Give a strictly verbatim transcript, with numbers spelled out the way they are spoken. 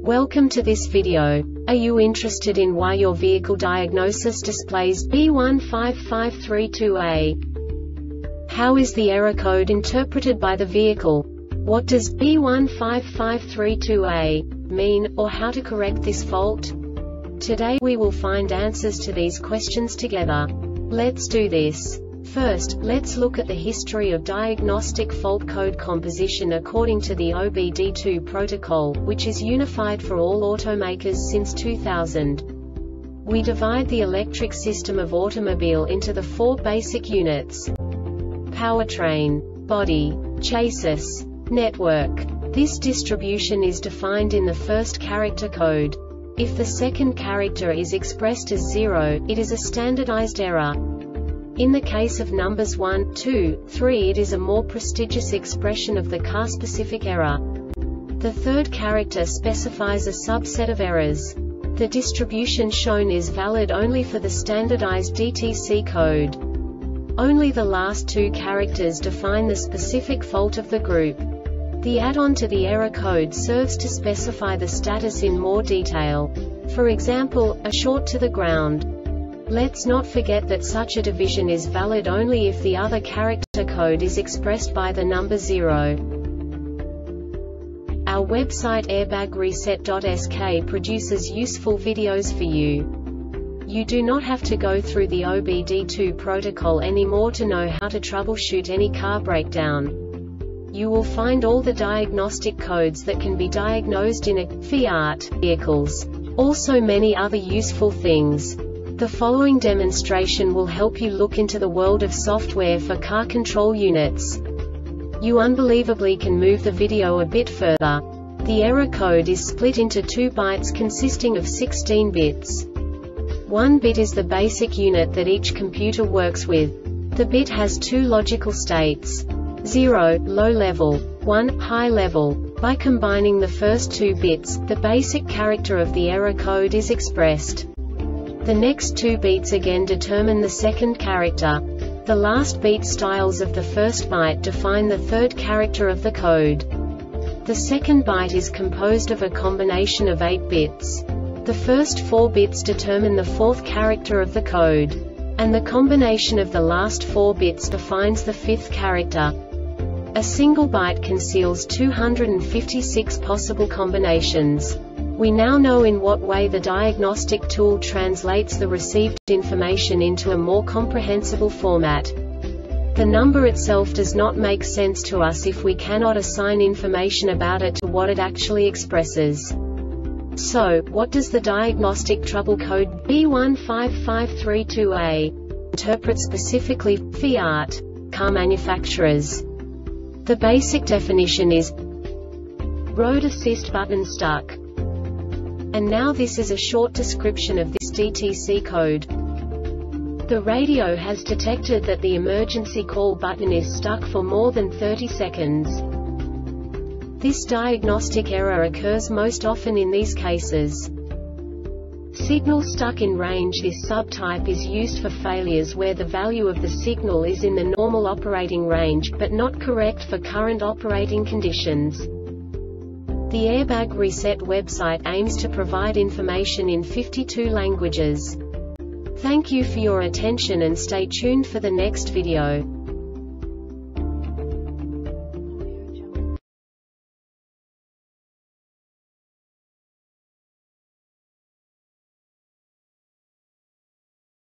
Welcome to this video. Are you interested in why your vehicle diagnosis displays B one five five three two A? How is the error code interpreted by the vehicle? What does B one five five three two A mean, or how to correct this fault? Today we will find answers to these questions together. Let's do this. First, let's look at the history of diagnostic fault code composition according to the O B D two protocol, which is unified for all automakers since two thousand. We divide the electric system of automobile into the four basic units: powertrain, body, chassis, network. This distribution is defined in the first character code. If the second character is expressed as zero, it is a standardized error. In the case of numbers one, two, three, it is a more prestigious expression of the car-specific error. The third character specifies a subset of errors. The distribution shown is valid only for the standardized D T C code. Only the last two characters define the specific fault of the group. The add-on to the error code serves to specify the status in more detail. For example, a short to the ground. Let's not forget that such a division is valid only if the other character code is expressed by the number zero. Our website airbag reset dot S K produces useful videos for you. You do not have to go through the O B D two protocol anymore to know how to troubleshoot any car breakdown. You will find all the diagnostic codes that can be diagnosed in a Fiat vehicles. Also many other useful things. The following demonstration will help you look into the world of software for car control units. You unbelievably can move the video a bit further. The error code is split into two bytes consisting of sixteen bits. One bit is the basic unit that each computer works with. The bit has two logical states: zero, low level, one, high level. By combining the first two bits, the basic character of the error code is expressed. The next two beats again determine the second character. The last beat styles of the first byte define the third character of the code. The second byte is composed of a combination of eight bits. The first four bits determine the fourth character of the code. And the combination of the last four bits defines the fifth character. A single byte conceals two hundred fifty-six possible combinations. We now know in what way the diagnostic tool translates the received information into a more comprehensible format. The number itself does not make sense to us if we cannot assign information about it to what it actually expresses. So, what does the diagnostic trouble code B one five five three two A interpret specifically for Fiat car manufacturers? The basic definition is road assist button stuck. And now this is a short description of this D T C code. The radio has detected that the emergency call button is stuck for more than thirty seconds. This diagnostic error occurs most often in these cases. Signal stuck in range. This subtype is used for failures where the value of the signal is in the normal operating range, but not correct for current operating conditions. The Airbag Reset website aims to provide information in fifty-two languages. Thank you for your attention and stay tuned for the next video.